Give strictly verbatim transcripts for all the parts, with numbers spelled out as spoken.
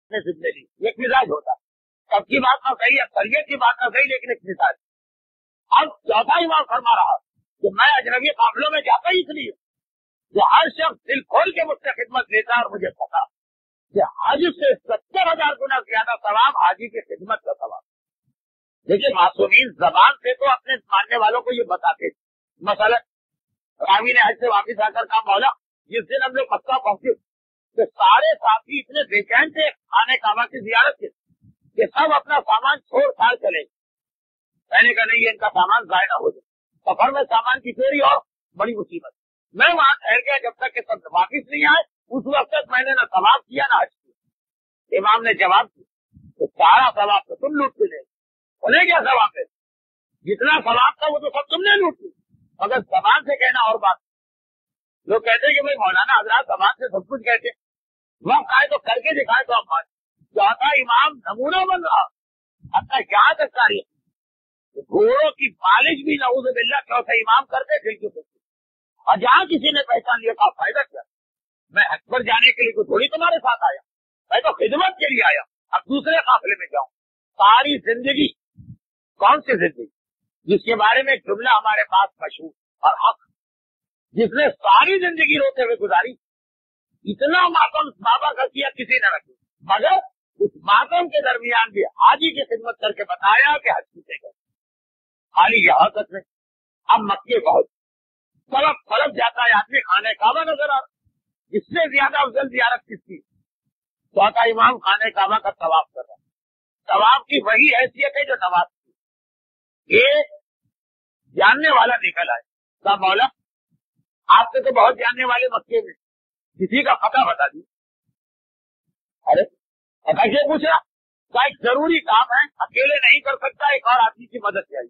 نے जिद ली, एक मिजाज होता है, सबकी बात ना सही, अक्सरियत की बात ना सही, लेकिन एक मिजाज। अब चौथा इमाम फरमा रहा कि मैं अजनबी काफिलों में जाता ही इसलिए कि हर शख्स दिल खोल के मुझसे खिदमत लेता, और मुझे पता कि हाजी से सत्तर हजार गुना ज्यादा सवाब हाजी की खिदमत का सवाब। देखिए मासूमीन जबान से तो अपने मानने वालों को ये बताते, मसलन रावी ने हज से वापिस आकर कहा मौला जिस दिन हम लोग मक्का पहुंचे तो सारे साथी इतने बेचैन थे खाने काबा की जियारत के कि सब अपना सामान छोड़ छाड़ चले। मैंने कहा नहीं, इनका सामान जाया ना हो जाए, सफर में सामान की चोरी और बड़ी मुसीबत। मैं वहां ठहर गया जब तक कि सब वापिस नहीं आए, उस वक्त तक मैंने ना सवाब किया ना हज किया। इमाम ने जवाब दिया तो सारा सवाब तो तुम लूट के ले, उन्हें क्या सवाब है, जितना सवाब था वो तो सब तुमने लूट ली, मगर जबान से कहना और बात। लोग कहते हैं कि भाई मौलाना हजरात जबान से सब कुछ कहते, वक्त आए तो करके दिखाए तो हम बात। चौथा इमाम नमूना बन रहा, अपना यहाँ तक कार्य घोड़ों की मालिश भी नऊज़ बिल्लाह चौथा इमाम करते थे क्यों, और जहाँ किसी ने पहचान लिया का फायदा क्या, मैं हज पर जाने के लिए कोई थोड़ी तुम्हारे साथ आया, मैं तो खिदमत के लिए आया, अब दूसरे काफिले में जाऊं। सारी जिंदगी, कौन सी जिंदगी जिसके बारे में जुमला हमारे पास मशहूर और हक, जिसने सारी जिंदगी रोते हुए गुजारी, इतना मातम बाबा का किया किसी ने रखी, मगर उस मातम के दरमियान भी हाजी की खिदमत करके बताया कि हज पूछेगा। खाली यहाँ तक नहीं, अब मक्के बहुत फलक फलक जाता है आदमी, खाने काबा नजर आ रहा, इससे ज्यादा अफजल जियारत किसकी। चौथा इमाम खाने काबा का तवाफ कर रहा है, तवाफ की वही हैसियत है जो नमाज की। एक जानने वाला निकल आए, कहा मौला आपसे तो बहुत जानने वाले मक्के में, किसी का पता बता दी। अरे पता क्यों पूछ रहा, का एक जरूरी काम है, अकेले नहीं कर सकता, एक और आदमी की मदद चाहिए।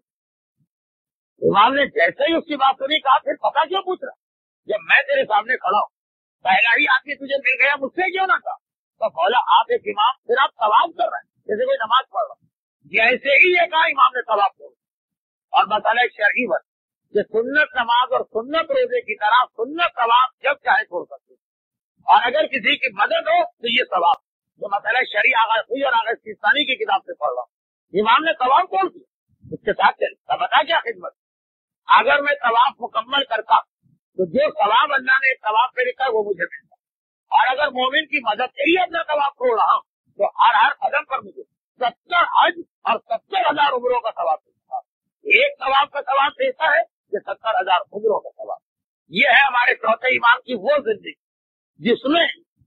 इमाम ने जैसे ही उसकी बात सुनी कहा फिर पता क्यों पूछ रहा, जब मैं तेरे सामने खड़ा हूं, पहला ही आदमी तुझे मिल गया, मुझसे क्यों ना कहा। तो बोला आप एक इमाम, फिर आप तवाफ कर रहे हैं जैसे कोई नमाज पढ़ रहा। जैसे ही ये कहा इमाम ने तवाफ कर, और मसाला एक शरई बन कि सुन्नत नमाज और सुन्नत रोजे की तरह सुन्नत तवाफ जब चाहे छोड़ सकते, और अगर किसी की मदद हो तो ये सवाब। जो मसाला शरई आगा हुई और आगा सिस्तानी की किताब से पढ़ रहा हूँ, इमाम ने तवाफ तोड़ दिया, उसके साथ चले बता क्या खिदमत। अगर मैं तवाफ मुकम्मल करता तो जो सवाब अल्लाह ने तवाफ पे लिखा वो मुझे मिलता, और अगर मोमिन की मदद के लिए अपना तवाफ छोड़ रहा हूँ तो हर हर कदम पर मुझे सत्तर हज और सत्तर हजार उम्रों का सवाब मिलता। एक सवाब का सवाब देता है कि सत्तर हजार उम्रों का सवाब। ये है हमारे चौथे इमाम की वो जिंदगी जिसमें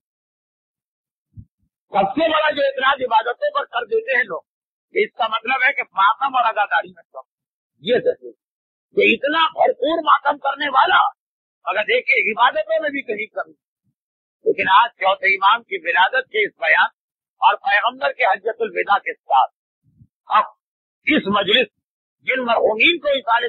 सबसे बड़ा जो इतराज इबादतों पर कर देते हैं लोग, इसका मतलब है कि मातम और अदादारी में कम। ये जिंदगी तो इतना भरपूर मातम करने वाला, अगर देखिए इबादतों में भी कहीं कमी। लेकिन आज चौथे इमाम की विलादत के इस बयान और पैगंबर के हज्जतुल विदा के साथ अब इस मजलिस जिन मरहूमीन को इस